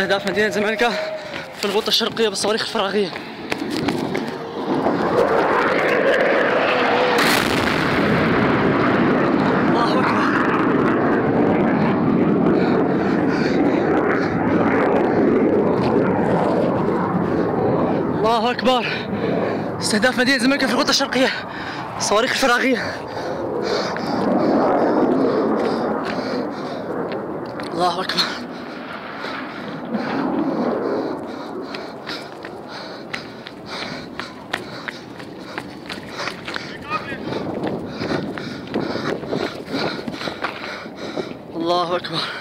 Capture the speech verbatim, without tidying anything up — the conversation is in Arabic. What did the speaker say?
استهداف مدينة زمالكا في الغوطة الشرقية بالصواريخ الفراغية. الله أكبر. الله أكبر. استهداف مدينة زمالكا في الغوطة الشرقية الصواريخ الفراغية. الله أكبر. الله أكبر.